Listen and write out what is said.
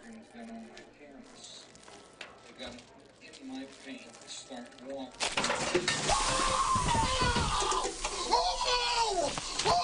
fingerprints than on my canvas. They got in my paint to start walking. Oh! Oh!